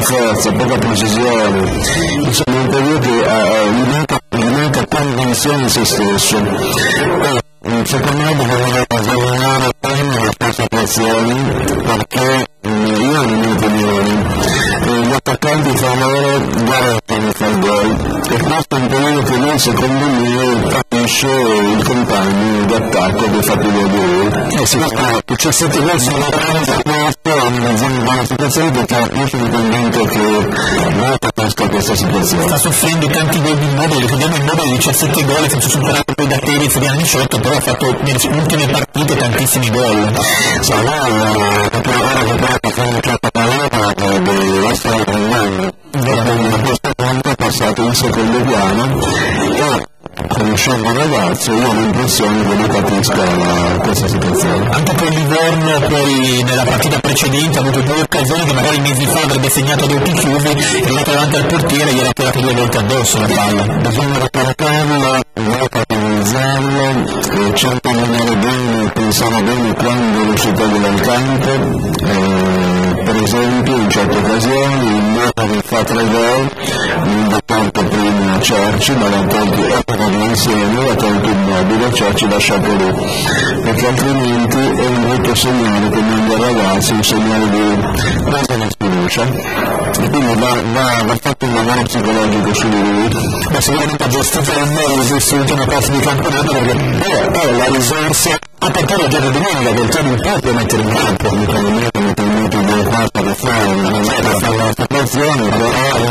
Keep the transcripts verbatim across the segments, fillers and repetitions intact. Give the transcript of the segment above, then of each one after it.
forza, poca precisione, insomma un periodo che uh, gli manca, gli manca convinzione in se stesso. E, secondo me bisogna esaminare prima le sue situazioni, perché io ho le mie opinioni, gli attaccanti fra loro guardano fa il gol, e questo è un periodo che lui secondo me capisce il compagno di attacco che fa più di lui. E si fa diciassette gol sulla grande questo è una buona situazione, perché io sono convinto che non capisca questa situazione. Sta soffrendo tanti gol di Immobile, ricordiamo Immobile diciassette gol senza superato poi da Tevez di anni diciotto, però ha fatto nelle ultime partite tantissimi gol. Sì, no, ora che fa una certa palabra deve essere prendendo, a questo punto è passato in secondo piano e conoscendo il ragazzo io ho l'impressione che lui capisca la, questa situazione. Anche con Livorno poi nella partita precedente ha avuto due occasioni che magari mesi fa avrebbe segnato a occhi chiusi, è andato davanti al portiere e gli era tirato due volte addosso la palla. Bisogna ricaricarlo, non capitalizzarlo, cerca di andare bene, pensare bene quando lo si toglie dal campo, eh, per esempio in certe occasioni il Moto che fa tre gol non va tanto prima a Cerci, ma l'ha tolto insieme, l'ha tolto Immobile, Cerci lasciato lì, perché altrimenti è un brutto segnale che manda ai ragazzi, un segnale di quasi una sfiducia, e quindi va, va, va fatto un lavoro psicologico su di lui. Ma sicuramente a giustizia del merito questa ultima parte di campionato, perché è la risorsa a portare la giornata domenica, che il giorno in po' può mettere in campo. Secondo me come tenete due quarti da fare, non è da fare la situazione, però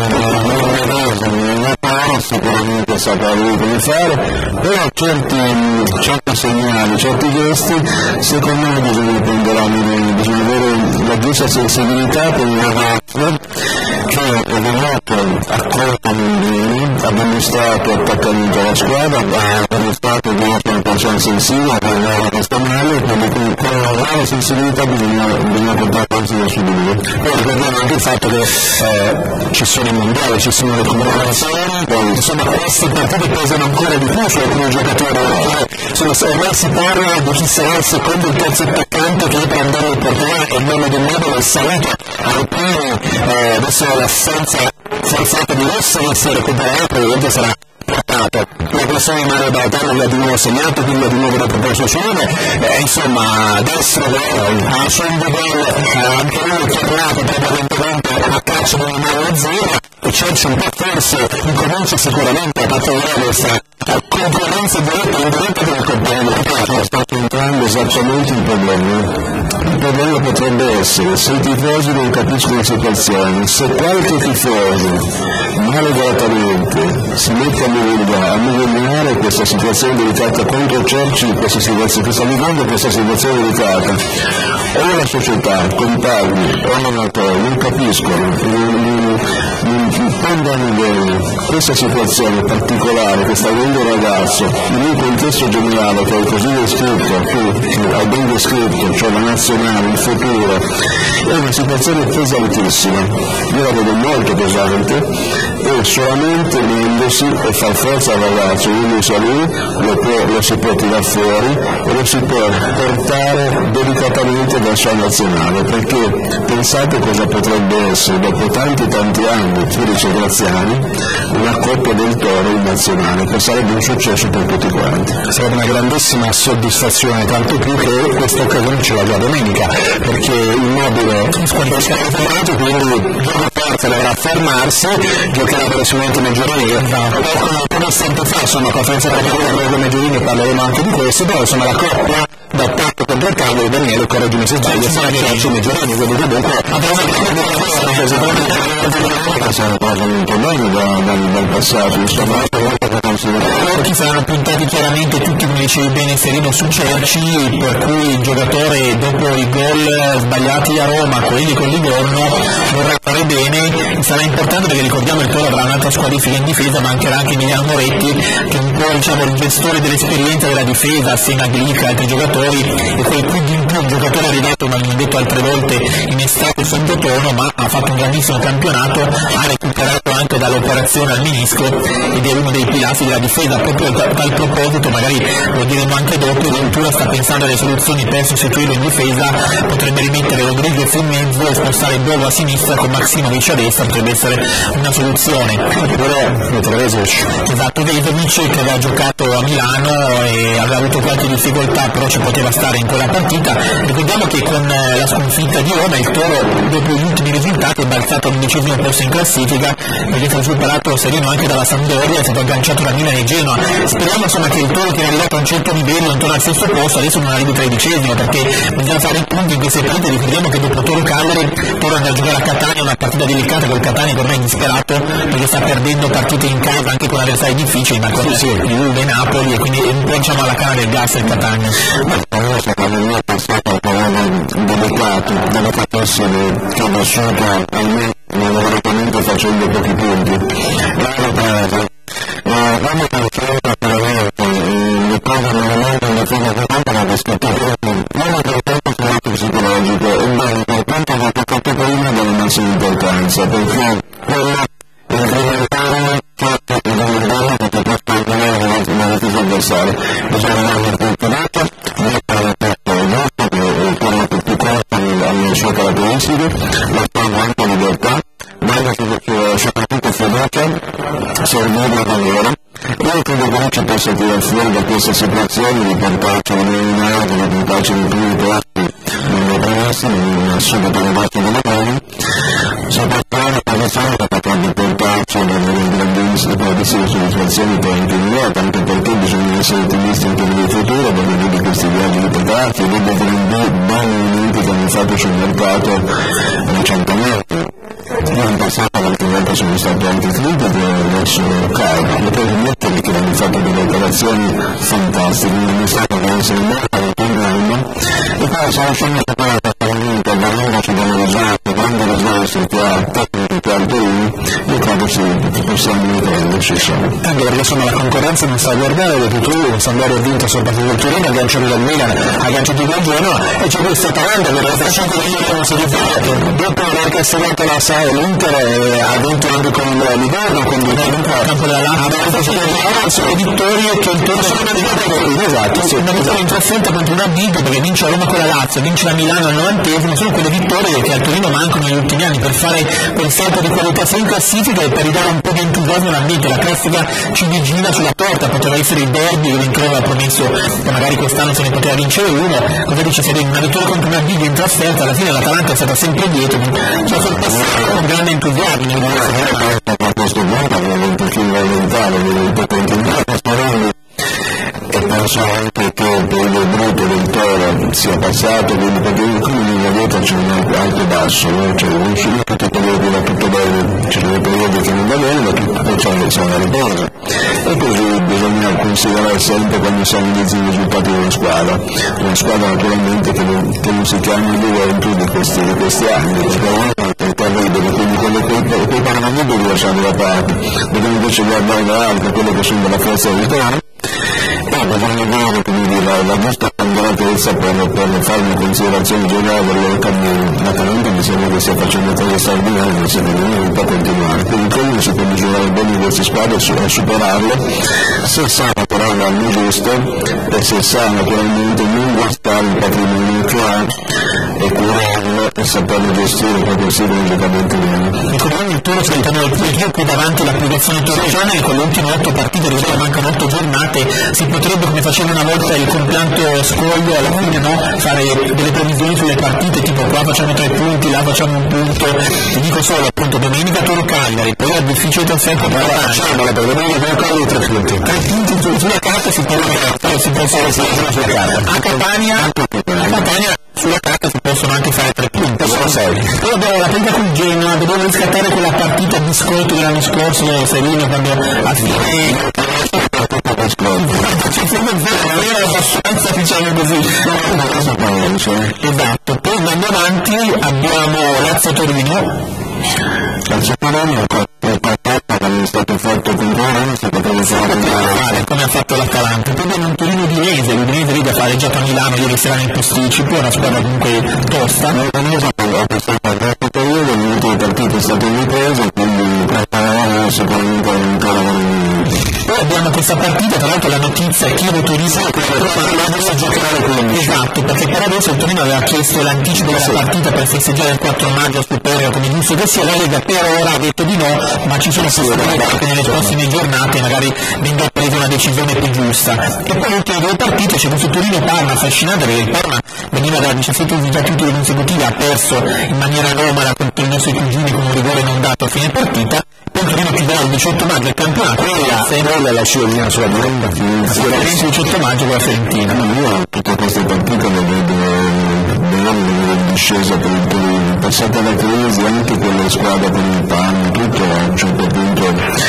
non è paro, sicuramente saprà lui come fare, però certi, certi segnali, certi gesti, secondo me bisogna prenderli, bisogna avere la giusta sensibilità per un ragazzo che è venuto accolto nel bene, ha dimostrato attaccamento alla squadra, ha dimostrato di essere una persona sensibile, ha parlato questa male, quindi con la grave sensibilità bisogna, bisogna portare avanti da su di lui. Poi ricordiamo anche il fatto che eh, ci sono i mondiali, ci sono le comemorazioni, poi insomma queste partite pesano ancora di più su alcuni giocatori, perché ormai si parla di chi sarà il secondo o il terzo attaccante che è per andare al portiere, e il nome del modo è saluto alcuni, eh, adesso l'assenza forzata di Rossa non si recupererà, probabilmente sarà portato. La questione di Mario Bautano l'ha di nuovo segnato, quindi l'ha di nuovo da proposito su nome, eh, insomma destro ha scelto gol, anche lui è tornato prevalentemente a calcio di Mario Zera, e Cerci un po' forse incomincia sicuramente a partire questa concorrenza diretta e indiretta con il compagno di calcio. Sta entrando esattamente il problema. Il problema potrebbe essere se i tifosi non capiscono la situazione, se qualche tifoso malevolatamente si mette a divulgare, a divulgare questa situazione delicata contro Cerci, questa situazione, che sta vivendo questa situazione delicata, o la società, compagni o donatori non capiscono, non, non, non prendono bene questa situazione particolare che sta vivendo il ragazzo in un contesto generale che è così descritto, tu hai ben descritto, cioè la nazionale, il futuro, è una situazione pesantissima, io la vedo molto pesante, e solamente unendosi e far forza al ragazzo, unendosi a lui, lo, può, lo si può tirare fuori e lo si può portare delicatamente verso la nazionale, perché pensate cosa potrebbe essere dopo tanti tanti anni, Felice Graziani, una coppia del Toro in nazionale, che sarebbe un successo per tutti quanti. Sarebbe una grandissima soddisfazione, tanto più che questa occasione ce l'ha già domenica, perché Immobile squalificato fermato, quindi gioca forza dovrà fermarsi, giocherà prossimamente Meggiolini, come sempre fa, insomma, conferenza per la Meggiolini, parleremo anche di questo, però insomma la coppia d'attacco contro il cambio di Daniele, correggimi se sbaglio, sarà Cerci Meggiolini, quindi comunque sono cose molto belle dal passato, insomma, qui saranno puntati chiaramente tutti, come dicevi bene Serino, su Cerci, per cui il giocatore dopo i gol sbagliati a Roma, quelli con Livorno, vorrà fare bene. Sarà importante perché ricordiamo il Toro avrà un'altra squalifica in difesa, mancherà anche Emiliano Moretti, che è un po' diciamo il gestore dell'esperienza della difesa assieme a Glick e altri giocatori, e quel più di in più un giocatore arrivato, ma l'ho detto altre volte, in estate sottotono, ma ha ha fatto un grandissimo campionato, ha recuperato anche dall'operazione al menisco ed è uno dei pilastri della difesa. Proprio a tal proposito, magari lo diremo anche dopo, Ventura sta pensando alle soluzioni per sostituirlo in difesa, potrebbe rimettere Rodriguez in mezzo e spostare Bovo a sinistra con Maksimovic a destra, potrebbe essere una soluzione. Esatto, Vezovic che aveva giocato a Milano e aveva avuto qualche difficoltà, però ci poteva stare in quella partita. Ricordiamo che con la sconfitta di Roma il Toro, dopo gli ultimi risultati, è balzato all'undicesimo posto in classifica, perché è stato superato Serino anche dalla Sampdoria, è stato agganciato da Milan e Genoa. Speriamo insomma che il Toro, che è arrivato a un certo livello intorno al sesto posto, adesso non arrivi tredicesimo, perché bisogna fare i punti in queste partite. Ricordiamo che dopo Toro Cagliari, Toro andrà a giocare a Catania, una partita delicata, col Catania che ormai è disperato perché sta perdendo partite in casa anche con avversari difficili, ma con sì, Juve e Napoli, e quindi è un po' diciamo alla canna del gas il Catania. Non è passato a parlare delicato, delicatissimo, che ha vissuto almeno lavorativamente facendo pochi punti. L'anno preso, l'anno preso veramente, le cose non vengono in difesa di campo da discutere, l'anno preso sul lato psicologico, è ben importante che ha fatto prima della massima importanza, perché quello è incrementare che individuale che può fare una difesa avversaria. Bisogna avere il campionato, alle sue caratteristiche, la sua ampia libertà, ma soprattutto fiducia, servirla davvero. Io credo che non ci possa tirare fuori da questa situazione di portarci a eliminare, di portarci nei primi posti, non lo previsto, non subito le batte delle mani, soprattutto la posizione che potrebbe portarci a delle grandissime soddisfazioni per il Giuliotto, anche perché bisogna essere ottimisti anche nel futuro, perché vedi questi viaggi di portarci, vedi dei buoni elementi che hanno fatto sul mercato recentemente. Io in passato qualche volta sono stato anche critico verso Calvo, ma poi mettere che hanno fatto delle operazioni fantastiche, non è stato che essere molto all'interno, e poi sono scende a parlare veramente, veramente ci danno risultati, grandi risultati che ha tecnico che ha il Torino, io credo che possiamo riprenderci sono. Anche perché insomma la concorrenza non sta a guardare, perché tu il Sampdoria ha vinto sul partito del Torino, agganciato dal Milan, agganciato dal Genoa, e c'è questo Atalanta che era facendo come si dice, dopo aver castellato la Sai, l'Inter ha vinto anche con il Livorno, quindi il campo della Lazio, sono vittorie che il Toro sono arrivate, esatto, sì, una vittoria in trasferta contro una big, perché vince a Roma con la Lazio, vince la Milano al novantesimo, sono quelle vittorie che al Torino mancano negli ultimi anni per fare quel salto di qualità sia in classifica e per ridare un po' di entusiasmo all'ambiente. La classica ci vigila sulla porta, poteva essere il derby, che Vincrova aveva promesso che magari quest'anno se ne poteva vincere uno, cosa dice Serino, una vittoria contro una big in trasferta, alla fine l'Atalanta è stata sempre dietro, cioè sorpassato con grande entusiasmo nel a questo punto ovviamente più fondamentale, ovviamente continuare a sparare, e penso anche che il periodo brutto del Toro sia passato, quindi perché il crimine dietro c'è un alto e basso, no? Cioè non si tutto il periodo va tutto bene, ci sono dei periodi che non va bene, ma poi c'è una ripresa, e così bisogna considerare sempre quando si analizza i risultati della squadra, una squadra naturalmente che non, che non si chiama il Juventus di questi, di questi anni, perché è terribile, quindi quelle, quei, quei parametri li lasciamo da parte, dobbiamo invece guardare dall'alto quello che sono della forza del terreno. E bisogna vedere quindi la, la giusta caratterizza per, per fare una considerazione generale del loro cammino. Naturalmente mi sembra che stia facendo cose straordinarie, secondo me non può continuare, quindi quello si può misurare bene in queste squadre e superarle, se sa lavorare al giusto e se sa naturalmente non guastare il patrimonio che ha e curarlo e saperlo gestire proprio psicologicamente bene. Ricordiamo il Toro sta entrando nel play qui davanti all'applicazione Torochannel, con le ultime otto partite, risulta mancano otto giornate, si potrebbe, come faceva una volta il compianto Scoglio, alla fine no, fare delle previsioni sulle partite, tipo qua facciamo tre punti, là facciamo un punto, ti dico solo appunto domenica Toro Cagliari, poi è difficile trasferta, però facciamola per domenica Toro Cagliari tre punti, tre punti su, sulla carta si può si può fare sulla carta, a Catania, a Catania sulla carta si possono anche fare tre punti, sono sei. Poi abbiamo la partita con Genoa, dobbiamo riscattare quella partita di biscotto dell'anno scorso, Serino, quando a fine ci siamo zero, non era abbastanza, diciamo così, esatto. Poi andando avanti abbiamo Lazio-Torino, Calcio-Torino è partata, che è stato fatto con Torino, si poteva fare come ha fatto l'Atalanta. Poi abbiamo un Torino Udinese, l'Udinese lì da fare già a Milano ieri sera in posticipo, una squadra comunque tosta. L'Udinese ha passato a questo periodo l'ultima partita è stata un'impresa, quindi preparare sicuramente ancora poi abbiamo questa partita, tra l'altro la notizia è che il Torino doveva giocare quindi esatto, perché per adesso il Torino aveva chiesto l'anticipo della partita per festeggiare il quattro maggio a Superiore, come giusto che sia, la Lega per ora ha detto di no, ma ci sono possibilità che nelle prossime giornate magari venga presa una decisione più giusta. E poi le ultime due partite c'è questo Torino-Parma affascinante, perché il Parma veniva da diciassette risultati consecutivi, ha perso in maniera anomala contro i nostri cugini con un rigore non dato a fine partita, poi il Torino chiuderà il diciotto maggio il campionato, quella è la sciolina sulla domanda, sicuramente il diciotto maggio con la Fiorentina. Io tutte queste partite le vedo in discesa per il Torino, passata la crisi anche con le squadre con il Parma, tutto a un certo punto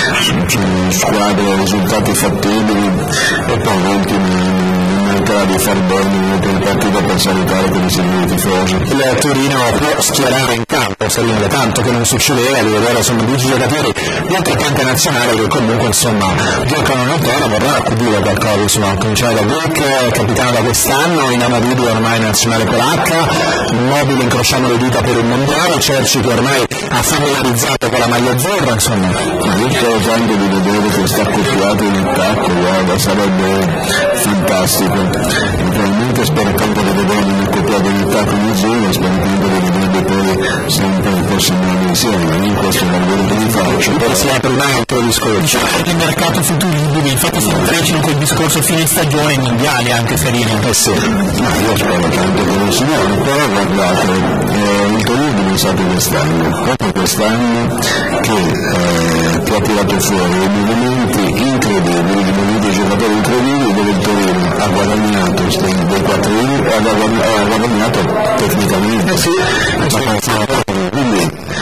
squadre, risultati fattibili e poi l'ultimo mancherà di far bene in partita per salutare come si vede i tifosi. Il Torino può schierare in campo, Serino, tanto che non succedeva, di vedere insomma dieci giocatori di altrettante nazionali che comunque insomma giocano nel Torino, vorrà accudire qualcosa, insomma, cominciare da Beck, capitano da quest'anno, Inamavidu ormai nazionale polacca, Immobile incrociamo le dita per il mondiale, Cerci che ormai ha familiarizzato con la maglia azzurra, insomma. Ma io sto usando di vedere che sta accoppiato in attacco, guarda, sarebbe fantastico. Naturalmente spero tanto di vedere un accoppiato in attacco in azzurro, spero tanto di vedere poi sempre il prossimo anno insieme, ma in questo è un lavoro che mi faccio. Poi si apre un altro discorso. Diciamo che il mercato futuribile, infatti si intrecciano col discorso fine stagione e mondiali anche Serino. Eh sì, ma io spero tanto che non si muoia, però guardate, eh, il Torino non sa che quest'anno, proprio quest'anno che, eh, che ha tirato fuori dei movimenti incredibili, dei movimenti di giocatori incredibili dove il Torino ha guadagnato dei quattrini e ha guadagnato tecnicamente. Eh sì, quindi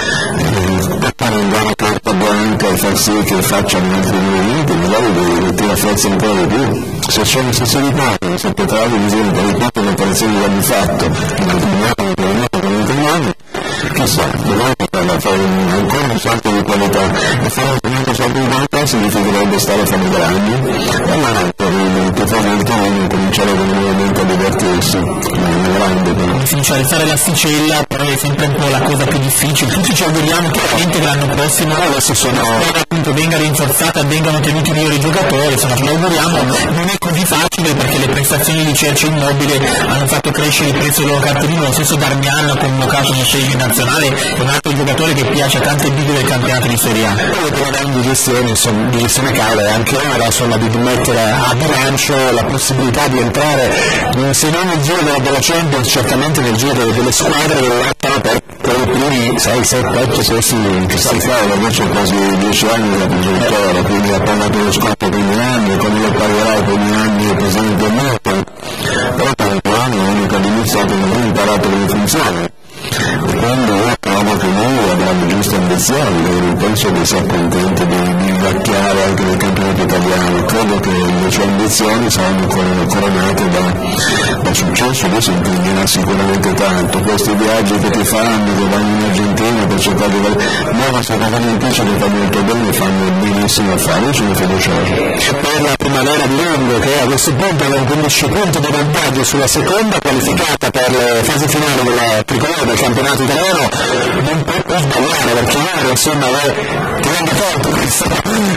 eh, per fare un gara carta bianca e far sì che facciano altri movimenti, magari li tira forza ancora di più. Se sono se si riparano, se potrà insieme per i quattro le operazioni che hanno fatto in altri anni, per il per altri anni, chissà, dobbiamo fare ancora un salto di qualità e fare un salto di qualità significherebbe stare a fare grandi e allora per il tifoso del Torino cominciare nuovamente a divertirsi, grande però. Ufficializzare l'asticella però è sempre un po' la cosa più difficile, tutti ci auguriamo che veramente l'anno prossimo adesso sono appunto venga rinforzata, vengano tenuti migliori giocatori, insomma ce lo auguriamo, non è così facile perché le prestazioni di Cerci Immobile hanno fatto crescere il prezzo del loro cartellino, lo stesso Darmian ha convocato nel scegliere nazionale, è un altro giocatore che piace a tante big del campionato di Serie A. Poi parlando di gestione, insomma, di gestione cala, anche ora insomma di mettere a bilancio la possibilità di entrare, se non nel giro della, della Champions, certamente nel giro delle, delle squadre che lottano per quei primi sei sette otto posti che si fa, ormai c'è quasi dieci anni da progettore, quindi ha parlato dello scopo per gli anni, come lo pagherà per gli anni presenti del mercato, però tanto anno l'unico che ha iniziato non ha imparato come funziona. Quando io trovo che noi abbiamo giuste ambizioni, penso che sia contento di, di vacchiare anche nel campionato italiano, credo che le sue ambizioni saranno coronate da, da successo, adesso impegnerà sicuramente tanto, questi viaggi che ti fanno, che vanno in Argentina per cercare di vedere, ma sicuramente ce li fa molto bene, fanno benissimo a fare, io sono fiducioso. Per la primavera di Longo che a questo punto ha un quindici punti di vantaggio sulla seconda qualificata per le fasi finali della tricolore del campionato italiano, non può sbagliare perché ora insomma ti rende conto questo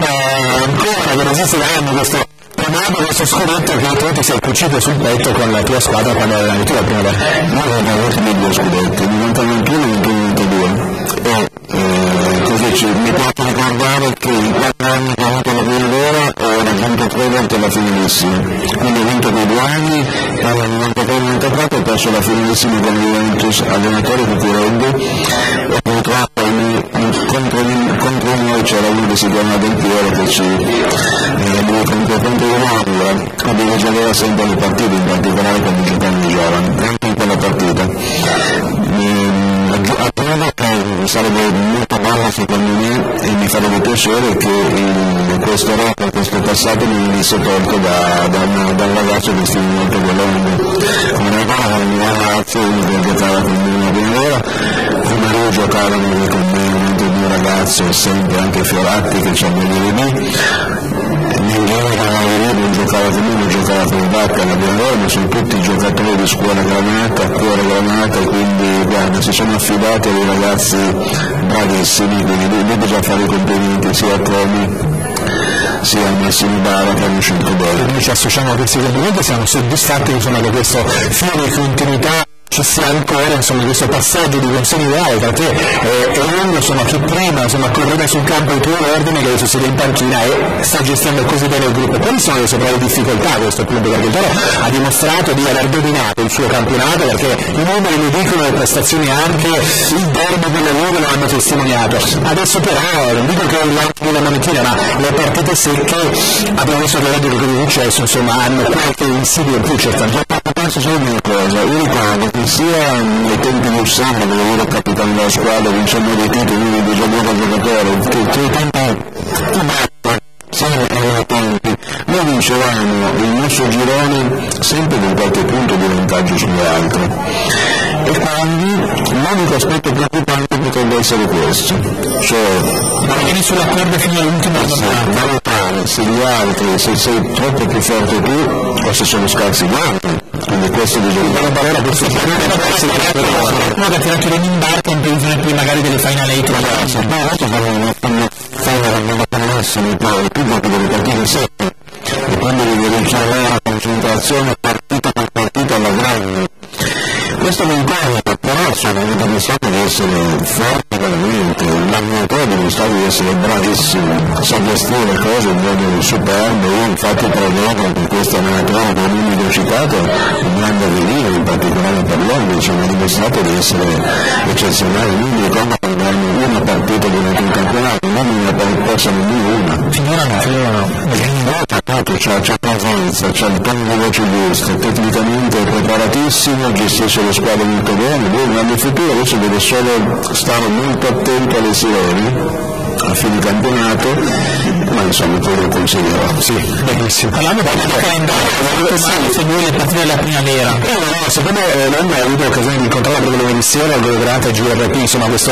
eh, ancora che non esiste da anni questo primato, questo scudetto che tu ti sei cucito sul petto con la tua squadra quando avevi tu la primavera. Noi abbiamo avuto due scudetti, novanta ventuno e novantadue e eh, così ci, mi piace ricordare che in quattro anni che ho avuto la primavera ho raggiunto tre volte la finalissima, quindi ho vinto quei due anni, tra il novantatré novantaquattro ho perso la finalissima con Juventus, allenatore che ti rende, e purtroppo contro, contro noi c'era uno che si chiama Del Piero che ci eh, lui contro contro di noi a dirigere sempre le partite, in particolare quando giocavano i giovani, anche in quella partita. A prova che sarebbe molto bello secondo me e mi farebbe piacere che il, questo record, questo passato mi venisse tolto da, da, una, da un ragazzo che stimo molto volendo. Una cosa con il mio ragazzo, uno che giocava con me una primavera, come lui giocavano con me un altro mio ragazzo, sempre anche Fioratti che ci ha meglio di me. non giocava con uno, giocava con Vacca, la Bianroma, sono tutti giocatori di scuola Granata, cuore Granata, quindi guarda, si sono affidati a dei ragazzi bravissimi, quindi lui, lui bisogna fare i complimenti sia a Comi sia a Massimo Bara che hanno scelto bene. Noi ci associamo a questi complimenti e siamo soddisfatti insomma, che questo filo di continuità ci sia ancora insomma, questo passaggio di consegno ideale, perché eh, è uno insomma, che prima insomma, correva sul campo il tuo ordine, che adesso siede in panchina e sta gestendo così bene il gruppo. Quali sono le sue prove difficoltà a questo punto? Perché il Toro ha dimostrato di aver dominato il suo campionato, perché i numeri lo dicono, le prestazioni anche, il derby della Juve lo hanno testimoniato. Adesso però, non dico che è l'anno della mattina, ma le partite secche, abbiamo visto che quello che è successo, insomma, hanno qualche insidia in più, certamente. Penso solo una cosa, io ricordo che sia nei tempi di Ussano, dove io ero capitano della squadra, vincendo dei titoli, uno dei giocatore giocatore, che che i tempi sempre tempi, noi vincevamo il nostro girone sempre con qualche punto di vantaggio sugli altri. E quindi l'unico aspetto preoccupante potrebbe essere questo, cioè vieni sulla corda fino all'ultima giornata, valutare se gli altri, se sei troppo più forte tu o se sono scarsi gli altri, quindi questo bisogna una parola questo è uno che ha tirato in imbarca in previsione poi magari delle final eight, ma adesso fanno fanno massimo poi più dopo delle partite secche e quando devi richiamare la concentrazione partita per partita alla grande. Questo non conta, però sono dimostrato di essere forte veramente, l'allenatore dimostrato di essere bravissimo, sa gestire le cose in modo superbo. Io infatti prevego che questo allenatore che non mi ho citato, un grande avvenire, in particolare per l'Ombi, ci hanno dimostrato di essere eccezionali. Non mi ricordo quando hanno una partita durante un campionato, non una persa nemmeno una. Finora no, finora no. C'è, c'è presenza, c'è il tono di voce giusto, tecnicamente è preparatissimo, gestisce le squadre molto bene, lui nel futuro adesso deve solo stare molto attento alle sirene a fine campionato, ma insomma poi lo consiglierò. Sì, benissimo. Parlando del calendario, se voi le partite della primavera, eh, no, secondo me eh, non ho avuto occasione di incontrare proprio lunedì sera il Granata e G R P, insomma questo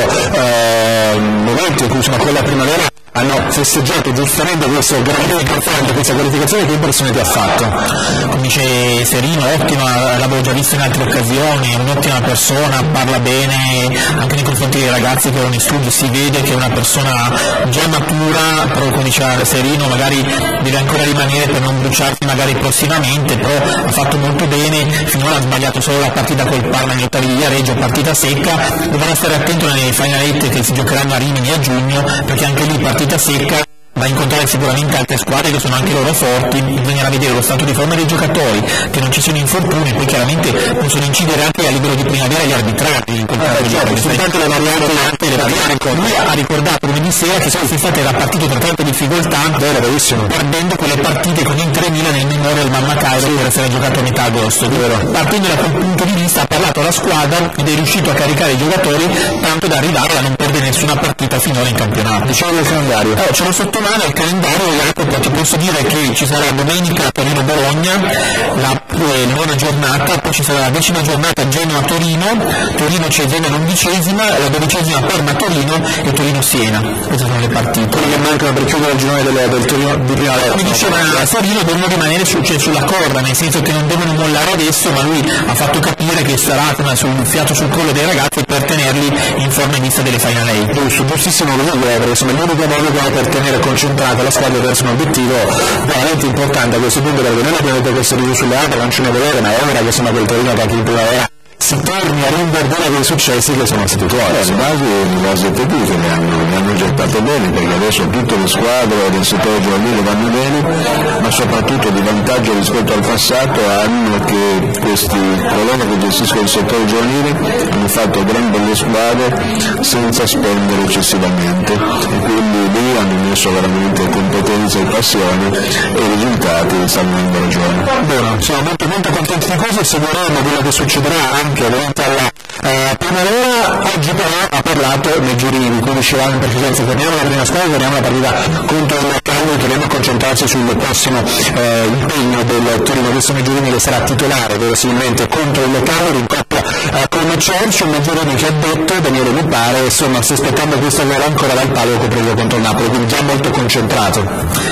eh, momento in cui insomma quella primavera hanno festeggiato giustamente questo grande importante, questa qualificazione. Che impressione ti ha fatto? Come dice Serino, ottima, l'avevo già visto in altre occasioni, è un'ottima persona, parla bene anche nei confronti dei ragazzi che erano in studio, si vede che è una persona già matura, però come diceva Serino magari deve ancora rimanere per non bruciarsi magari prossimamente, però ha fatto molto bene, finora ha sbagliato solo la partita col Parma negli ottavi di Viareggio, partita secca, dovrà stare attento nelle final eight che si giocheranno a Rimini a giugno, perché anche lì partita secca, va a incontrare sicuramente altre squadre che sono anche loro forti, bisognerà vedere lo stato di forma dei giocatori, che non ci sono infortuni, poi chiaramente possono incidere anche a livello di primavera gli arbitrati in quel caso eh, certo, soltanto le varianti anche le varianti. Lui ha ricordato lunedì sera che sono state era partito tra tante difficoltà, vero, perdendo quelle partite con Inter Milan nel Memorial Mamma Cairo per essere giocato a metà agosto, vero. Partendo da quel punto di vista ha parlato alla squadra ed è riuscito a caricare i giocatori tanto da arrivare a non perdere nessuna partita finora in campionato. Diciamo del calendario, eh, ce l'ho sotto mano il calendario, Jacopo, ti posso dire che ci sarà domenica Torino-Bologna, la eh, nona giornata, poi ci sarà la decima giornata Genoa-Torino, Torino-Cesena l'undicesima, la dodicesima Parma-Torino e Torino-Siena. Queste sono le partite. Quelli che mancano per chiudere il girone del, del Torino di primavera. Come diceva Serino, devono rimanere su, cioè, sulla corda, nel senso che non devono mollare adesso, ma lui ha fatto capire che sarà come sul fiato sul collo dei ragazzi per tenerli in forma in vista delle final eight. Giusto, giustissimo, perché insomma è l'unico modo per tenere concentrata la squadra verso un obiettivo veramente importante a questo punto, perché noi abbiamo detto questo riview sulle altre, non ce ne volere, ma è ora che insomma quel Torino che anche in primavera si torni a rinverdire quei successi che sono stati tuoi. Le basi, le basi tecniche ne hanno, ne hanno gettato bene, perché adesso tutte le squadre del settore giovanile vanno bene, ma soprattutto di vantaggio rispetto al passato hanno che questi coloro che gestiscono il settore giovanile hanno fatto gran belle squadre senza spendere eccessivamente, e quindi lì hanno messo veramente competenza e passione e i risultati stanno dando ragione. Bene, siamo molto, molto contenti di questo e seguiremo quello che succederà anche durante la eh, primavera. Oggi però ha parlato Meggiurini, di cui dicevamo in precedenza, torniamo alla prima squadra, torniamo alla partita contro il Mercano e torniamo a concentrarci sul prossimo eh, impegno del Torino. Questo Meggiurini che sarà titolare verosimilmente contro il Mercano in coppia eh, con Cerci, un Meggiurini che ha detto, Daniele mi pare, insomma sta aspettando questa gara ancora dal palo che ha preso contro il Napoli, quindi già molto concentrato.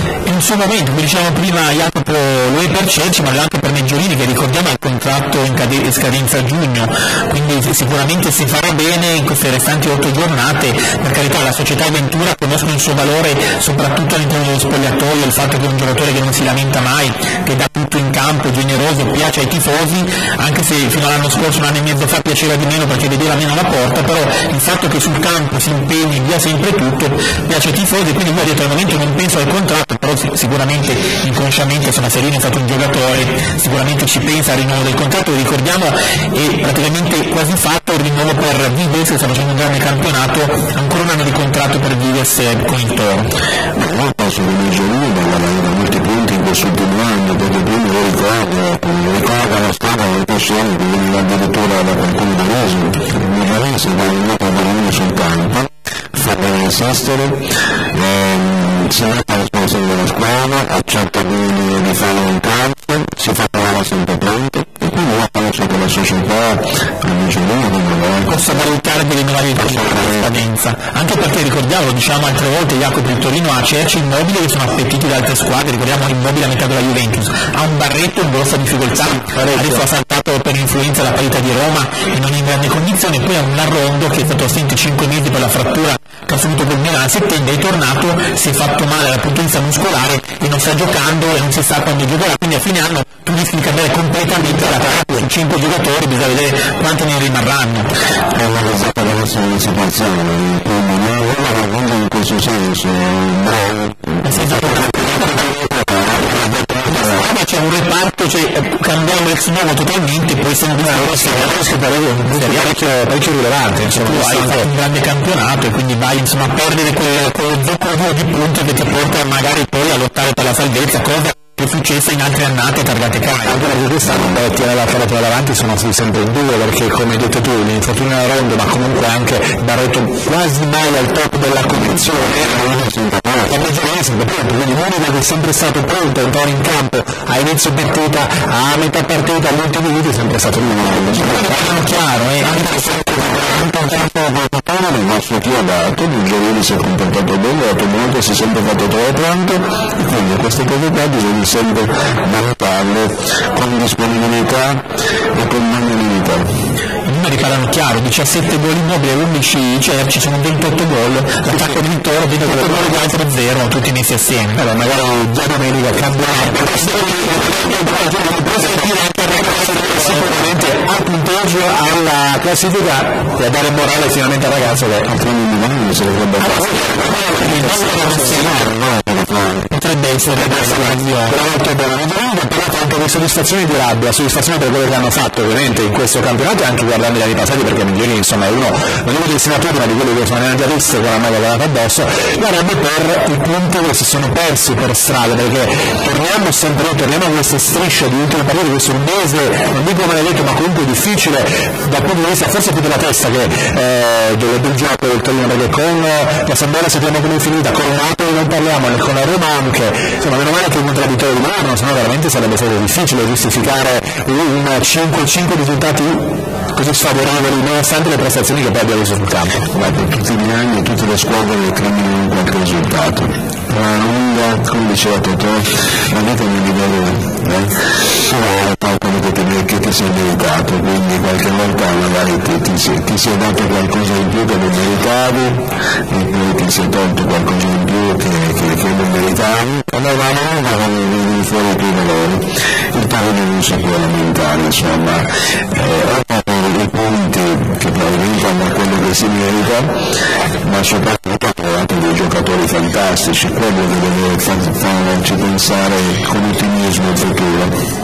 suo momento, come dicevamo prima Jacopo, lo è per Cerci, ma lo è anche per Meggiolini, che ricordiamo ha il contratto in cade- scadenza a giugno, quindi sicuramente si farà bene in queste restanti otto giornate. Per carità, la società Ventura conoscono il suo valore soprattutto all'interno dello spogliatoio, il fatto che è un giocatore che non si lamenta mai, che dà tutto in campo, generoso, piace ai tifosi, anche se fino all'anno scorso, un anno e mezzo fa, piaceva di meno perché vedeva meno la porta, però il fatto che sul campo si impegni, dia sempre tutto, piace ai tifosi, quindi lui ha detto al momento non penso al contratto, però sicuramente inconsciamente, insomma, Serino è stato un giocatore, sicuramente ci pensa al rinnovo del contratto. Lo ricordiamo, è praticamente quasi fatto il rinnovo per Vives, che sta facendo un grande campionato, ancora un anno di contratto per Vives con il Toro. Ma io passo di Meggiolini da molti punti in quest'ultimo anno, perché prima lo ricordo, lo ricordo la squadra delle persone che veniva addirittura da qualcuno da Resi, Meggiolini si va in nota da sul campo, fa bene assistere, ehm, si mette alla disposizione della squadra, accetta quindi di fare un campo, si fa trovare sempre pronto, e quindi io penso che la società a Meggiolini non possa valutare di rinnovare il contratto di scadenza, anche perché ricordiamo, lo diciamo altre volte, Jacopo, il Torino ha Cerci Immobile che sono appetiti da altre squadre, ricordiamo Immobile a metà della Juventus, ha un Barretto in grossa difficoltà, adesso ha saltato per influenza la parità di Roma e non è in grande condizione, poi ha un Larrondo che è stato assente cinque mesi per la frattura che ha subito col Milan a settembre, è tornato, si è fatto male dal punto di vista muscolare e non sta giocando e non si sa quando giocherà, quindi a fine anno tu rischi di cambiare completamente la carta su cinque giocatori, bisogna vedere quanti ne rimarranno. È una risata della sua situazione, quindi non è in questo senso, c'è un reparto, cioè cambiamo l'ex nuovo totalmente, poi siamo di parecchio rilevante, insomma, tu hai fatto un grande campionato e quindi vai insomma a perdere quel, quello zoccolo di punti che ti porta magari poi a lottare per la salvezza, cosa che è successa in altre annate targate cane. Anche perché quest'anno beh, tirare la palla davanti sono sempre in due, perché come hai detto tu l'infortunio alla Rondo, ma comunque anche Barretto quasi mai al top della condizione, la Meggiolini è sempre pronto, quindi l'unica che è sempre stato pronto a entrare in campo a inizio partita, a metà partita, agli ultimi minuti è sempre stato lui. È chiaro, eh? Anche se il nostro chi ha dato, Meggiolini si è comportato bene, ha dato molto, si è sempre fatto trovare pronto, e quindi queste cose qua bisogna sempre valutarle con disponibilità e con magnanimità. I numeri parlano chiaro, diciassette gol Immobile, undici Cerci, sono ventotto gol, l'attacco di Toro, ventotto gol di altro zero, tutti messi assieme. Allora, magari già domenica cambierà sicuramente a punteggio alla classifica e a dare morale finalmente al ragazzo che a primo livello si dovrebbe potrebbe essere molto bene, però anche di soddisfazione e di rabbia, soddisfazione per quello che hanno fatto ovviamente in questo campionato e anche guardando gli anni passati, perché Meggiolini insomma è uno non dico dei senatori ma di quelli che sono allenati a rischio con la maglia guardata addosso, la rabbia per i punti che si sono persi per strada, perché torniamo sempre torniamo a queste strisce di ultime partite, questo è un mese non dico maledetto ma comunque difficile dal punto di vista forse più della testa che eh, del, del gioco del Torino, perché con la Sampdoria sappiamo come è finita, con Napoli non parliamo, con la Roma anche, insomma meno male che il contraddittorio di Milano, sennò veramente sarebbe stato difficile giustificare un cinque cinque risultati così sfavorevoli nonostante le prestazioni che poi abbiamo reso sul campo. Ma per tutti gli anni tutte le squadre determinano qualche risultato, la lunga, come diceva Totò, la vita non livello eh? quando ti, che ti sei meritato, quindi qualche volta magari ti, ti, ti, ti si è dato qualcosa in più che non meritavi e poi ti si è tolto qualcosa in più che, che, che non meritavi, quando va a fuori i tuoi valori. Il Torino non si può lamentare, insomma, eh, i punti che probabilmente hanno quello che si merita, ma soprattutto ha trovato dei giocatori fantastici, quello che deve farci pensare con ottimismo al futuro.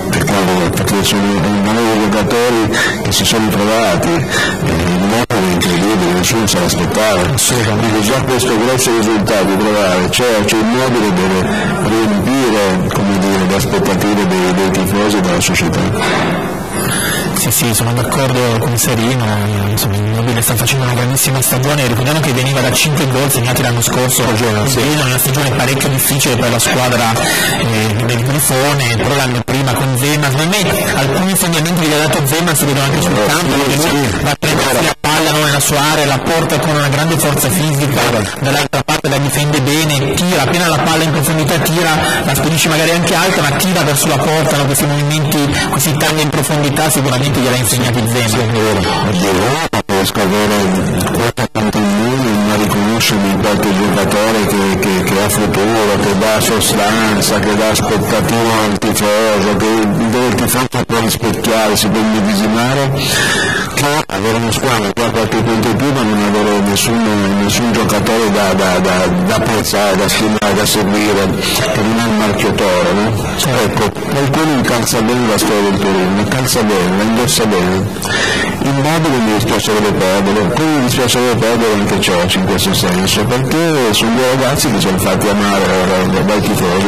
Perché sono un valore di giocatori che si sono trovati in modo incredibile, nessuno se l'aspettava, quindi già questo grosso risultato di trovare, cioè, cioè il Immobile deve riempire, come dire, le aspettative dei, dei tifosi e della società. Sì, sì, sono d'accordo con Serino, insomma, Immobile sta facendo una grandissima stagione, ricordiamo che veniva da cinque gol segnati l'anno scorso, sì. Una stagione parecchio difficile per la squadra eh, del Grifone, però l'anno prima con Zeman, secondo me alcuni insegnamenti che gli ha dato Zeman si vedono anche sul campo, perché lui va a prendersi la palla nella sua area, la porta con una grande forza fisica, dall'altra parte la difende bene, tira, appena la palla in profondità tira, la spedisce magari anche alta, ma tira verso la porta, no? Questi movimenti, questi tagli in profondità sicuramente gliel'ha insegnato il Zema. Riesco a avere qualche contenuto, ma riconoscermi in qualche giocatore che, che, che ha futuro, che dà sostanza, che dà aspettativa al tifoso, che dove il tifoso può rispecchiare, si può immedesimare, che avere una squadra che ha qualche punto in più ma non avere nessun, nessun giocatore da, da, da, da apprezzare, da stimare, da seguire, che non è un marchiotore, no? Ecco, qualcuno calza bene la storia del Torino, calza bene, la indossa bene. Immobile mi dispiace avere perdere, poi mi dispiace avere perdere anche Cioci in questo senso, perché sono due ragazzi che sono fatti amare dai tifosi.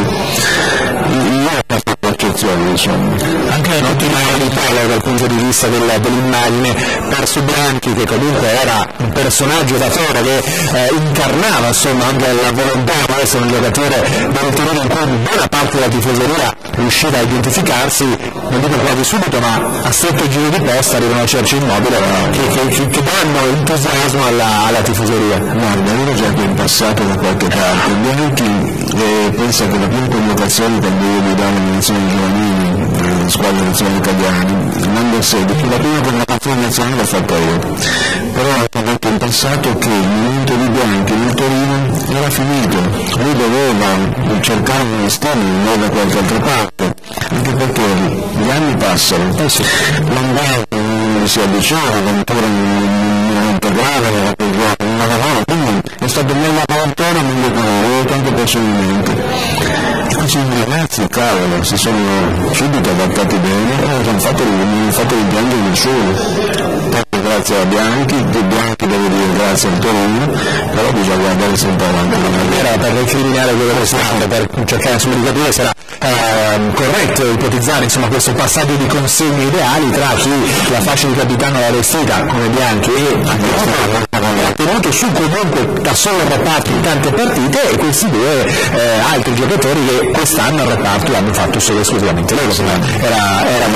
Io ho fatto l'accezione, insomma. Anche un'ottima Italia dal punto di vista del, dell'immagine, perso Bianchi, che comunque era un personaggio da fora che eh, incarnava insomma anche la volontà di essere un giocatore del Torino in cui buona parte della tifoseria riusciva a identificarsi, non dico quasi subito, ma a stretto giro di posta arrivano Cerci Immobile che, che, che, che danno entusiasmo alla, alla tifoseria. Guarda, io l'ho già in passato da qualche parte, Bianchi eh, pensa che la prima convocazione quando io mi davo le nazioni giovanili, le squadre nazionali italiane, l'Under sedici, la prima convocazione nazionale l'ho fatta io, però ho detto in passato che il momento di Bianchi nel Torino era finito, lui doveva cercare un stimolo da qualche altra parte, anche perché gli anni passano, eh sì. Lombardo si avvicina, addirittura non integrale, non lavoro, quindi è stato nella volontà, non lo conosco, anche personalmente. E questi ragazzi, cavolo, si sono subito adattati bene e non hanno fatto, non fatto rimpiangere nessuno. Tanto grazie a Bianchi, di Bianchi devo dire grazie al Torino, però bisogna guardare sempre avanti. Era per recriminare quello che è stato, per cercare insomma, di capire se era eh, corretto ipotizzare insomma, questo passaggio di consegne ideali tra chi la fascia di capitano l'ha vestita come Bianchi e ha tenuto su comunque da solo il reparto in tante partite e questi due eh, altri giocatori che quest'anno il reparto l'hanno fatto solo esclusivamente loro. Era, era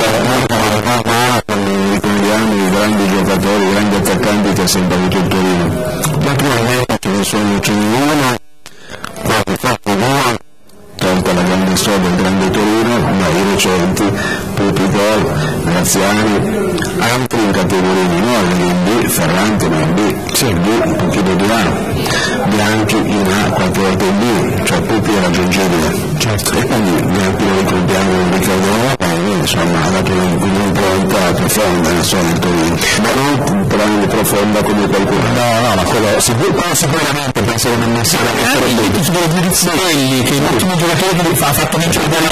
ricordiamo i grandi giocatori, i grandi attaccanti che ha sempre avuto il Torino. Ma prima volta ce ne sono ce n'è uno, quando fatto due, tolta la grande storia del grande Torino, ma i recenti, Pupi Gol, Graziani, altri in categoria minore, in B, Ferrante ma in B, sì, in B, un pochino di là, Bianchi in A, qualche volta in B, cioè Pupi è raggiungibile. Certo. E quindi Bianchi lo ricordiamo in Riccardo, insomma ha dato un'impronta profonda nella storia del Torino, ma non profonda, profonda come qualcuno. No, no, ma quello sicuramente penso che non sia la quelli che l'ultimo giocatore che ha fatto vincere della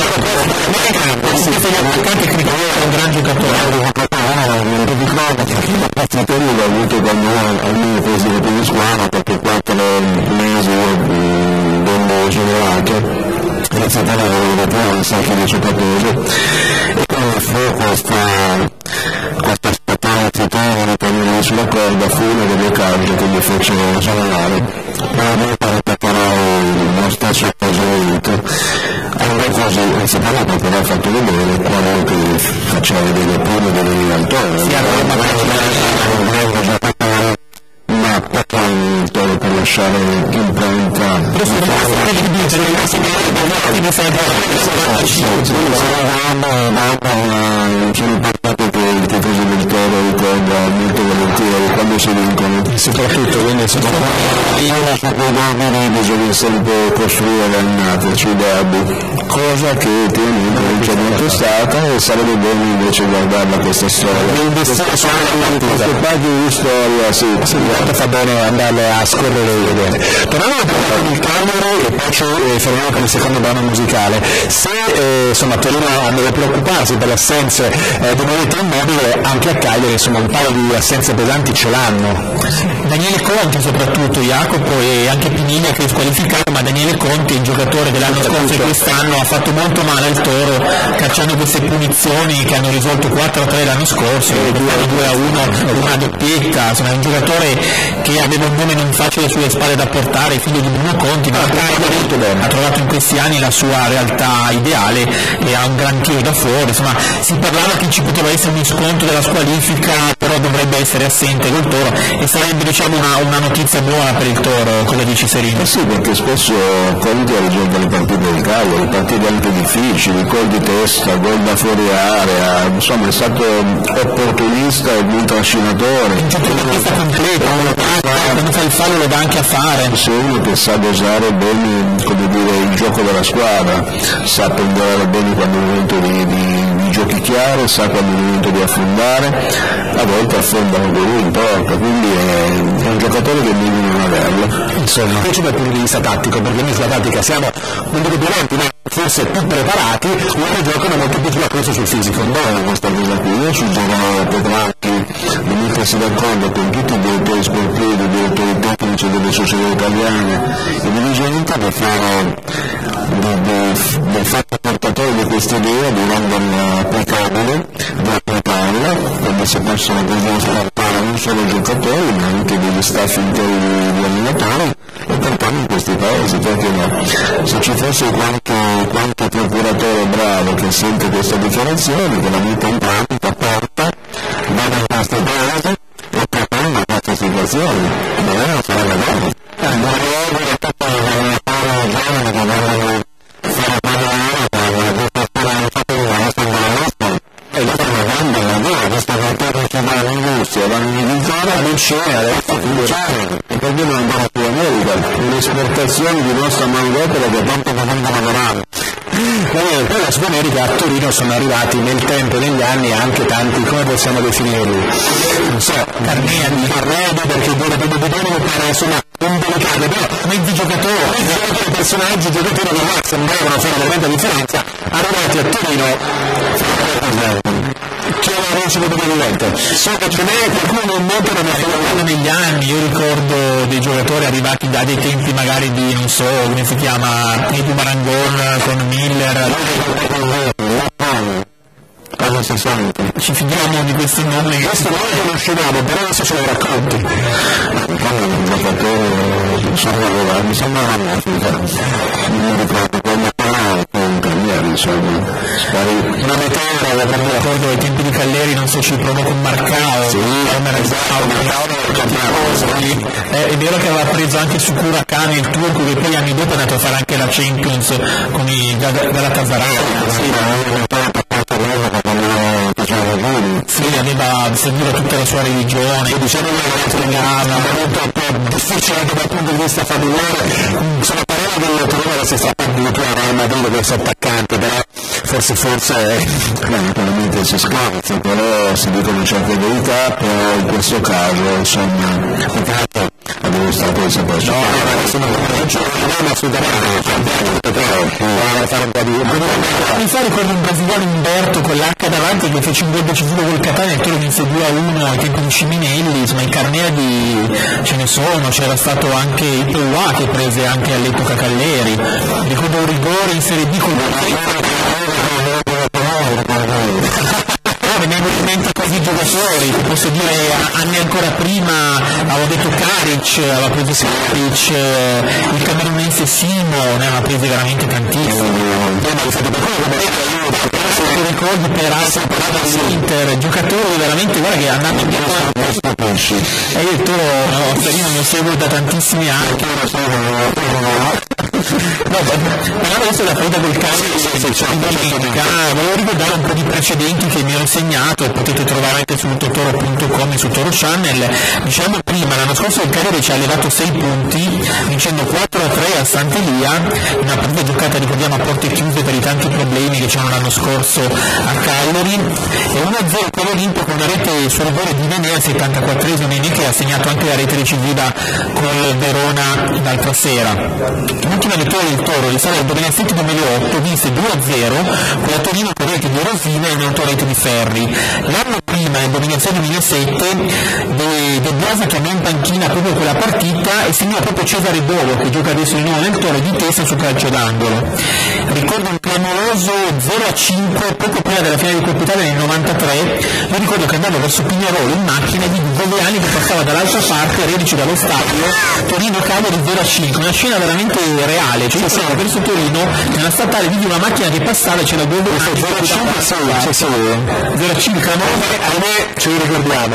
attaccante che è un gran giocatore. Non ricordo che la Pazzatori l'ho avuto quando almeno preso le prime squadre, perché quattro mesi venne generato. Grazie a te l'avevo un sacco di sopravpeso e quando fu questa questa spettacolo di tenere sulla corda fu una delle cause che mi fece esaminare proprio per attaccare lo stesso appoggio. Allora così si parla perché l'ha fatto vedere quello che faceva vedere prima di venire al Toro. Sì, allora ma tanto per lasciare impronta sono parlato che il tifoso del Toro ricorda molto volentieri quando si vincono, soprattutto quindi bisogna sempre costruire le annate sui derby, cosa che ultimamente non c'è molto stata e sarebbe bene invece guardarla questa storia, queste pagine di storia, sì, sì, fa bene andarle a scorrere e vedere. Tornando con il Camero e poi ci fermiamo con il secondo brano musicale. Se eh, insomma Torino deve preoccuparsi per le assenze eh, di Moneta Immobile, anche a Cagliari insomma un paio di assenze pesanti ce l'hanno. Daniele Conti soprattutto, Jacopo, e anche Piniglia che è squalificato, ma Daniele Conti, il giocatore dell'anno scorso e quest'anno, ha fatto molto male al Toro cacciando queste punizioni che hanno risolto quattro a tre l'anno scorso e due a uno una doppietta. Insomma è un giocatore che aveva un nome non facile sulle spalle da portare, figlio di Stefano Conti, ma ha trovato in questi anni la sua realtà ideale e ha un gran tiro da fuori. Insomma, si parlava che ci poteva essere un scontro della squalifica, però dovrebbe essere assente col Toro, e sarebbe, diciamo, una, una notizia buona per il Toro. Cosa dici, Serino? Eh sì, perché spesso Conti ha risolto le partite di Cagliari, partite anche difficili, gol di testa, gol da fuori area, insomma è stato opportunista e un trascinatore. Un centrocampista completo, quando fa il fallo lo dà anche a fare. Se uno che sa dosare bene, come dire, il gioco della squadra, sa ponderare bene quando è il momento di, di, di giochi chiari, sa quando è il momento di affondare, a volte affondano con lui in porta, quindi è, è un giocatore che devi non averlo. Insomma, invece dal punto di vista tattico, perché noi sulla tattica siamo non dico più lenti, ma forse più preparati, loro giocano molto più sulla corsa sul fisico. No, questa cosa qui, io suggerirò a Petracchi di mettersi d'accordo con tutti i direttori sportivi, i direttori tecnici delle società italiane e dirigenti per fare del fatto portatore di questa idea, di renderla applicabile, di applicarla, quando si possono così scarpare non solo i giocatori ma anche degli staff interi di allenatori e portarli in questi paesi, perché no? Se ci fosse qualche, qualche procuratore bravo che sente questa dichiarazione, che la mette in pratica, porta, va nel nostro paese e prepara queste situazioni, non è una sarà vedere. Non è tutta la giovane che vogliono fare parlare per questa storia di fatto di una nostra nostra e dopo una grande lavoro, questa volta che vanno in Russia, vanno in Inghilterra, non c'è adesso, e poi dobbiamo andare più in America, un'esportazione di nostra manodopera che tanto potendo lavorare. Poi la Sud America, a Torino sono arrivati nel tempo e negli anni anche tanti, come possiamo definirli? Non so, carneadi, carneadi, perché dove devo vedere mi pare insomma un delicato, però mezzi giocatori, mezzi personaggi, giocatori che là sembravano fare veramente la differenza, arrivati a Torino che aveva ricevuto praticamente. So che ce n'è qualcuno in mente che mi ha fatto negli anni, io ricordo dei giocatori arrivati da dei tempi magari di, non so, come si chiama, Edu Marangon con Miller. Cosa si sente? Ci fidiamo di questi nomi, questo noi lo conoscevamo, però adesso ce lo racconti. Un giocatore, insomma, mi sembra una Africa, non mi ricordo quando parlavo con Cagliari, insomma, sparì. Una meteora, mi ricordo ai tempi di Cagliari, non so, ci provò con Marcao, sì, è vero che aveva preso anche su Curacane il turco, che poi anni dopo è andato a fare anche la Champions con i Galatasaray. Sì, aveva seguito tutta la sua religione, diciamo che era un po' difficile anche dal punto di vista familiare. Sono parole del Toro si sta addirittura a Real Madrid questo attaccante, però forse forse naturalmente si scherza, però si dicono certe verità, però in questo caso insomma peccato avevo stato il sapore. No, adesso non è assolutamente però fare un po' di mi fa ricordare un brasiliano Umberto con l'H davanti che fece un gol decisivo col Catania, il Toro vinse due a uno ai tempi di Ciminelli, insomma i carneadi ce ne sono, c'era stato anche il Peuà che prese anche all'epoca Calleri, ricordo un rigore in Serie B con venendo in mente così giocatori, posso dire anni ancora prima avevo detto Karic, aveva preso Karic, il camerunense Simo, ne aveva preso veramente tantissimo. Ricordi per Inter, giocatori veramente, guarda che hanno e io il Toro, no, Serino mi seguo da tantissimi anni. No, parlavo adesso della partita col Cagliari, volevo ricordare un po' di precedenti che mi ero segnato e potete trovare anche su totoro punto com e su Torochannel. Diciamo prima, l'anno scorso il Cagliari ci ha levato sei punti vincendo quattro a tre a Sant'Elia, una partita giocata, ricordiamo, a porte chiuse per i tanti problemi che c'erano l'anno scorso a Cagliari, e uno a zero con l'Olimpio con una rete sul rigore di Nenè al settantaquattresimo, Nenè che ha segnato anche la rete decisiva col Verona l'altra sera. L'ultima vittoria del Toro risale al duemilasette duemilaotto, vinse due a zero con la Torino con rete di Rosina e un'autorete di Ferri. L'anno prima, nel duemilasei duemilasette, De, De Blasi tornò in panchina proprio quella partita e segnò proprio Cesare Bovo, che gioca adesso di nuovo nel Toro, di testa su calcio d'angolo. Ricordo un clamoroso zero a cinque poco prima della finale di Coppa Italia nel novantatré. Io ricordo che andavo verso Pignarolo in macchina e di Goveani che passava dall'altra parte, reduce dallo stadio, Torino-Cagliari zero a cinque, una scena veramente reale, cioè io passavo verso Torino, nella statale vidi una macchina che passava e c'era due Goveani zero a cinque, zero a cinque, a me ce li ricordiamo.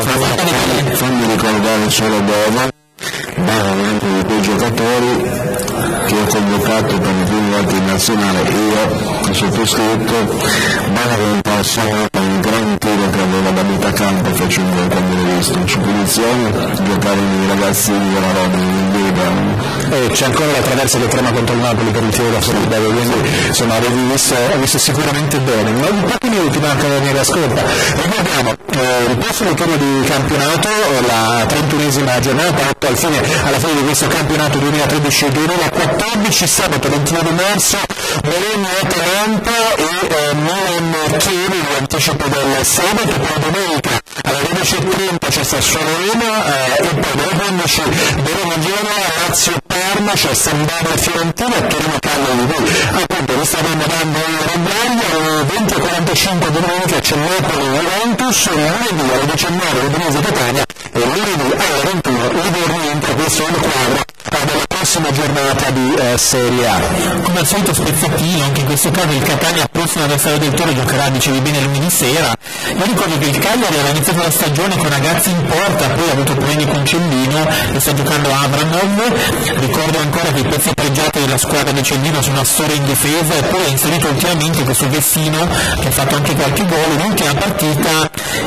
Fammi ricordare solo dove, veramente di quei giocatori che ho convocato per le prime volte in nazionale, io ho sottoscritto, Bana persona con un gran tiro che aveva da metà campo, fece un gol quando l'ho visto, su punizione giocavano i ragazzini della Roma, in Liga. E c'è ancora la traversa che trema contro il Napoli per il tiro da fuori, quindi insomma avevi visto, ho visto sicuramente bene, ma un pochi minuti mancano da ascolta. Ricordiamo eh, il prossimo turno di campionato, la trentunesima giornata, al fine, alla fine di questo campionato duemilatredici duemilaquattordici, sabato ventinove marzo, Bologna-Atalanta e eh, Milan-Chieri, l'anticipo del sabato, poi domenica alle dodici e trenta c'è Sassuolo-Roma eh, e poi alle quindici Bologna-Genoa, Lazio-Parma, c'è Sampdoria-Fiorentina e Torino-Cagliari. Appunto vi stavamo dando il robraglio, venti e quarantacinque domenica c'è Napoli-Juventus, lunedì alle diciannove Udinese-Catania e lunedì alle ventuno Livorno entra. Questo è il quadro della prossima giornata di eh, Serie A. Come al solito spezzatino, anche in questo caso il Catania prossimo avversario del Toro giocherà, dicevi bene, lunedì sera. Io ricordo che il Cagliari aveva iniziato la stagione con ragazzi in porta, poi ha avuto problemi con Cellino e sta giocando Avramov. Ricordo ancora che i pezzi pregiati della squadra di Cellino sono una storia in difesa e poi ha inserito ultimamente questo Vessino che ha fatto anche qualche gol. L'ultima partita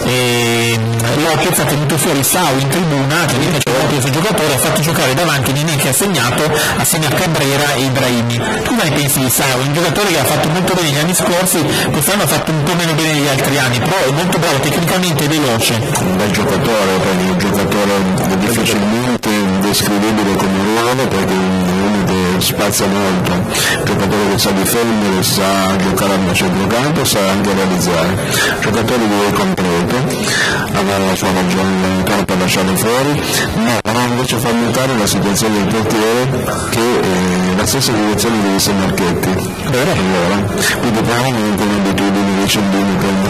eh, Lopez ha tenuto fuori Sau in tribuna, che lì c'è un suo giocatore, ha fatto giocare davanti Ninè che ha segnato assieme a Cabrera e Ibrahimi. Tu mai pensi di Sau? Un giocatore che ha fatto molto bene gli anni scorsi, quest'anno ha fatto un po' meno bene degli altri anni, però è molto bravo, tecnicamente veloce. Un bel giocatore, un giocatore difficilmente descrivibile come ruolo, perché è uno che spazia molto, un giocatore che sa difendere, sa giocare a centrocampo, sa anche realizzare, un giocatore di completo, aveva la sua ragione ancora per lasciarlo fuori, ma non invece fa notare la situazione del portiere che è la stessa situazione di San Marchetti. Vero? Allora, quindi probabilmente un'abitudine di Cellini prende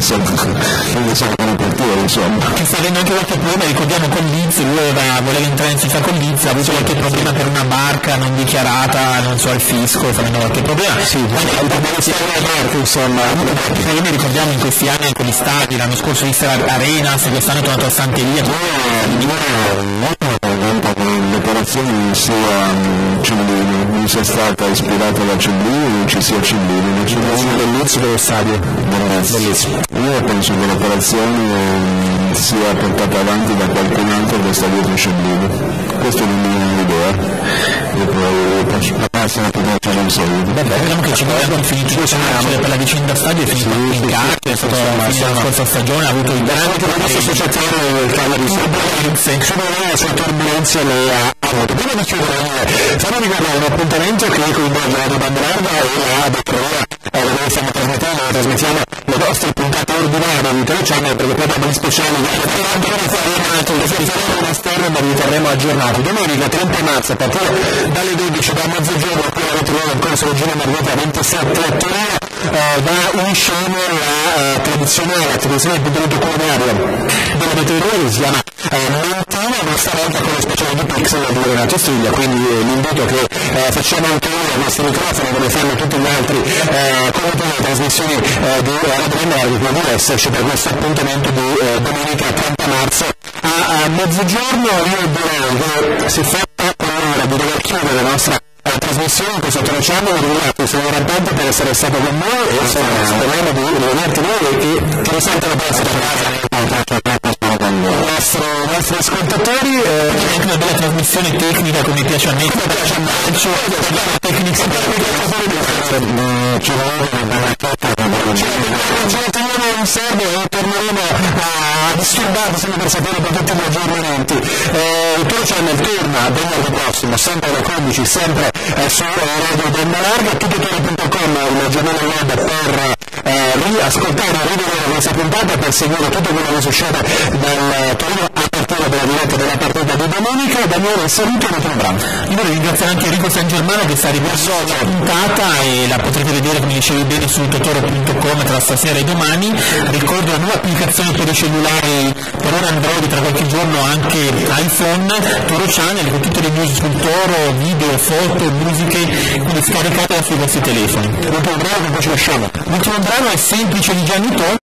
sempre come portiere, insomma. Che sta avendo anche qualche problema, ricordiamo con Liz, lui aveva, voleva entrare in FIFA con Liz, ha avuto qualche problema per una barca non dichiarata, non so, al fisco, sta avendo qualche problema. Sì, ma il problema sia la barca, insomma. Noi mi ricordiamo in questi anni con gli stadi, l'anno scorso vista Arenas, quest'anno è tornato a Sant'Elia. L'operazione sia Cellini, non sia stata ispirata da Cellini, non ci sia Cellini, la Cellini dell'inizio dello stadio. Bellissimo. Io penso che l'operazione sia portata avanti da qualcun altro che sta dietro Cellini. Questa è la mia idea. E poi passare a tutto il giorno seguito. Vediamo che Cellini ha finito il carcere per la vicenda stadio, è finito in carcere, è stato alla fine della scorsa stagione, ha avuto il grande la nostra associazione del Cagliari sono la sua turbolenza le ha avuto. Prima di chiudere, fammi ricordare un appuntamento che coinvolge la banda larga e la Decroia, dove stiamo trasmettendo, trasmettiamo le nostre puntate ordinarie di Torochannel, perché poi abbiamo gli speciali un esterno, ma vi terremo aggiornati. Domenica trenta marzo a partire dalle dodici da mezzogiorno, qui alla Retroia ancora sulla Gina Margherita ventisette a Torino, eh, va in scena la eh, tradizionale, la tradizionale appuntamento culinario della meteorologia che si chiama eh, Mantina, ma stavolta con lo speciale di Pixel di Renato Striglia, quindi eh, l'invito che eh, facciamo anche noi ai nostri microfoni, come fanno tutti gli altri eh, come le trasmissioni eh, di Radio Emerghi, quindi di esserci per questo appuntamento di eh, domenica trenta marzo a, a mezzogiorno. Io direi che si fa l'ora di dover chiudere la nostra eh, trasmissione in questo Torochannel. Ringrazio signor Rampanti per essere stato con noi e speriamo di rivederti noi e che ti risente la prossima i nostri, nostri ascoltatori. Eh, anche una bella trasmissione tecnica come piace a me, come piace a me, cioè tecnica ci teniamo in serbo e torneremo a disturbarvi sempre per sapere per tutti gli aggiornamenti. Eh, il Torochannel torna venerdì prossimo, sempre alle quindici, sempre eh, su Radio Banda Larga, tuttotoro punto com, il giornale web per eh, riascoltare e rivedere questa puntata, per seguire tutto quello che succede dal Torino a partire della diretta della partita di domenica. Daniele, saluto e un brano. Io vorrei ringraziare anche Enrico San Germano che sta ripreso la puntata e la potrete vedere, come dicevi bene, su totoro punto com tra stasera e domani. Ricordo la nuova applicazione per i cellulari, per ora Android, tra qualche giorno anche iPhone, Torochannel, con tutte le news sul toro, video, foto, musiche, quindi scaricatela sui vostri telefoni. L'ultimo brano che poi ci lasciamo. L'ultimo brano è Semplice di Gianni Toro.